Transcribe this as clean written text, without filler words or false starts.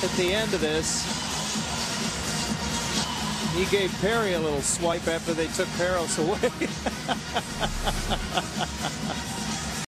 at the end of this. He gave Perry a little swipe after they took Parros away.